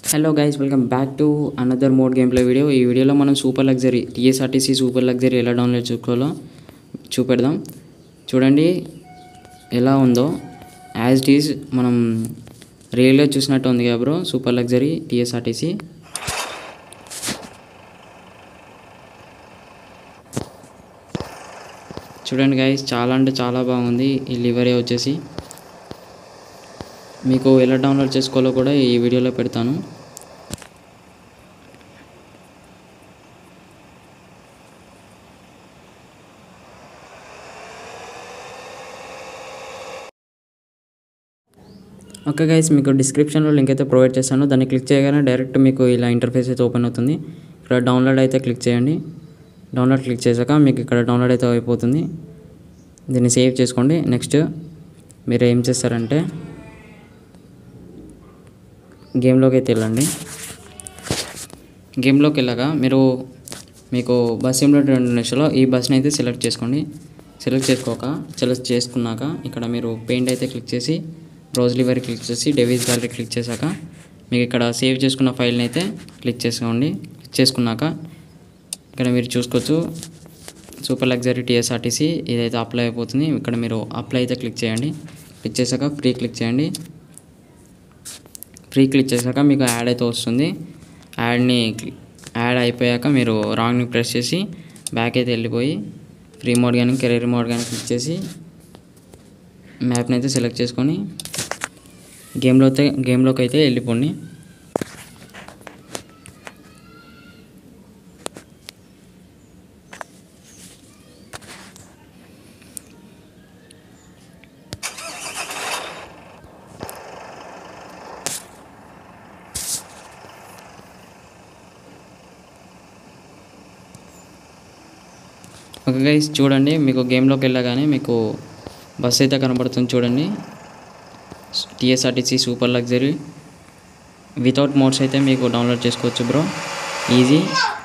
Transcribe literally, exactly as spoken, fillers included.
Hello guys, welcome back to another mod gameplay video. ఈ వీడియోలో మనం super luxury TSRTC super luxury ఎలా download చేసుకోవాలో చూపెడదాం. చూడండి ఎలా ఉందో. యాజ్ ఇట్ ఈజ్ మనం రియల్గా చూసినట్టు ఉంది కదా బ్రో. సూపర్ లగ్జరీ టీఎస్ఆర్టీసీ చూడండి గైస్, చాలా అంటే చాలా బాగుంది. ఈ లివరీ వచ్చేసి మీకు ఎలా డౌన్లోడ్ చేసుకోవాలో కూడా ఈ వీడియోలో పెడతాను. ఓకే గైస్, మీకు డిస్క్రిప్షన్లో లింక్ అయితే ప్రొవైడ్ చేస్తాను. దాన్ని క్లిక్ చేయగానే డైరెక్ట్ మీకు ఇలా ఇంటర్ఫేస్ అయితే ఓపెన్ అవుతుంది. ఇక్కడ డౌన్లోడ్ అయితే క్లిక్ చేయండి. డౌన్లోడ్ క్లిక్ చేశాక మీకు ఇక్కడ డౌన్లోడ్ అయితే అయిపోతుంది. దీన్ని సేవ్ చేసుకోండి. నెక్స్ట్ మీరు ఏం చేస్తారంటే గేమ్లోకి అయితే వెళ్ళండి. గేమ్లోకి వెళ్ళాక మీరు మీకు బస్ సిమ్యులేటర్ ఇంటర్నేషనల్లో ఈ బస్ని అయితే సెలెక్ట్ చేసుకోండి. సెలెక్ట్ చేసుకోక సెలెక్ట్ చేసుకున్నాక ఇక్కడ మీరు పెయింట్ అయితే క్లిక్ చేసి బ్రౌజ్ లివరీ క్లిక్ చేసి డెవిస్ గ్యాలరీ క్లిక్ చేశాక మీకు ఇక్కడ సేవ్ చేసుకున్న ఫైల్ని అయితే క్లిక్ చేసుకోండి. క్లిక్ చేసుకున్నాక ఇక్కడ మీరు చూసుకోవచ్చు సూపర్ లగ్జరీ టీఎస్ఆర్టీసీ ఇదైతే అప్లై అయిపోతుంది. ఇక్కడ మీరు అప్లై అయితే క్లిక్ చేయండి. క్లిక్ చేశాక ఫ్రీ క్లిక్ చేయండి. ఫ్రీ క్లిక్ చేశాక మీకు యాడ్ అయితే వస్తుంది. యాడ్ని యాడ్ అయిపోయాక మీరు రాంగ్ని ప్రెస్ చేసి బ్యాక్ అయితే వెళ్ళిపోయి ఫ్రీ మోడ్ కానీ కెరీర్ మోడ్ కానీ క్లిక్ చేసి మ్యాప్ని అయితే సెలెక్ట్ చేసుకొని గేమ్లో అయితే గేమ్లోకి అయితే వెళ్ళిపోండి. ఓకే గైస్, చూడండి మీకు గేమ్లోకి వెళ్ళగానే మీకు బస్ అయితే కనబడుతుంది. చూడండి TSRTC super luxury without mods అయితే మీకు డౌన్లోడ్ చేసుకోవచ్చు బ్రో. ఈజీ.